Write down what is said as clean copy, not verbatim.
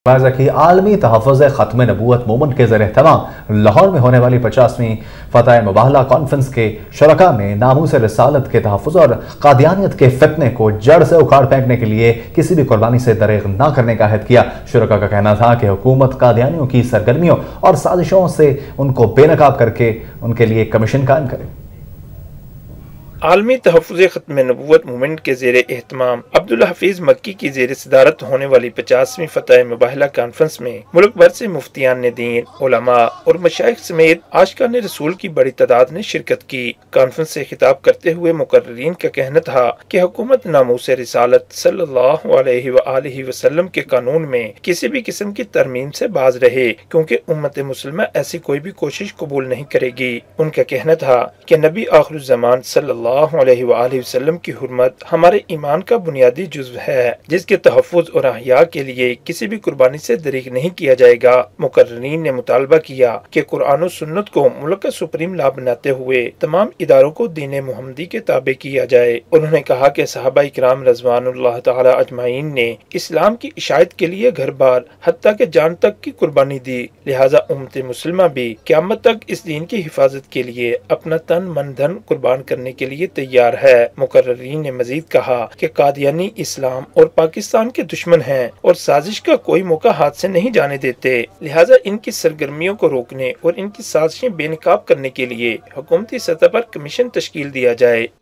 की आलमी तहफ़्फ़ुज़ ख़त्म नबूवत मूवमेंट के ज़रिए तमाम लाहौर में होने वाली 50वीं फ़तह मुबाहला कॉन्फ्रेंस के शुरका में नामूस रिसालत के तहफ़्फ़ुज़ और क़ादियानियत के फितने को जड़ से उखाड़ फेंकने के लिए किसी भी कुर्बानी से दरेग न करने का अहद किया। शुरका का कहना था कि हुकूमत क़ादियानियों की सरगर्मियों और साजिशों से उनको बेनकाब करके उनके लिए कमीशन कायम करे। आलमी तहफ़्फ़ुज़ ख़त्म नबूवत मूवमेंट के ज़ेर एहतमाम अब्दुल हफीज़ मक्की की ज़ेर सदारत होने वाली 50वीं फ़तह मुबाहला कॉन्फ्रेंस में मुल्क भर से मुफ्तियान दीन, उलमा और मशाइख समेत आशिकान रसूल की बड़ी तादाद ने शिरकत की। कॉन्फ्रेंस से खिताब करते हुए मुकर्रिरीन का कहना था कि हुकूमत नामूस रिसालत सल्लल्लाहु अलैहि वसल्लम के कानून में किसी भी किस्म की तरमीम से बाज रहे, क्योंकि उम्मत मुस्लिमा ऐसी कोई भी कोशिश कबूल नहीं करेगी। उनका कहना था कि नबी आखिरुज़्ज़मान सल्लल्लाहु अलैहि वसल्लम की हुर्मत हमारे ईमान का बुनियादी जुज़्व है, जिसके तहफ़्फ़ुज़ और अहया के लिए किसी भी कुर्बानी से दरीग नहीं किया जाएगा। मुकर्रिरीन ने मुतालबा किया कि कुरान और सुन्नत को मुल्क का सुप्रीम लॉ बनाते हुए तमाम इदारों को दीन मुहम्मदी के ताबे किया जाए। उन्होंने कहा कि सहाबा इकराम रज़वानुल्लाह तआला अजमाइन ने इस्लाम की इशाअत के लिए घर बार हत्ता के जान तक की कुर्बानी दी, लिहाजा उम्मत मुस्लिमा भी क़यामत तक इस दीन की हिफाजत के लिए अपना तन मन धन कुर्बान करने के लिए तैयार है। मुकर्रिरीन ने मजीद कहा कि कादियानी इस्लाम और पाकिस्तान के दुश्मन हैं और साजिश का कोई मौका हाथ से नहीं जाने देते, लिहाजा इनकी सरगर्मियों को रोकने और इनकी साजिशें बेनकाब करने के लिए हुकूमती सतह पर कमीशन तश्कील दिया जाए।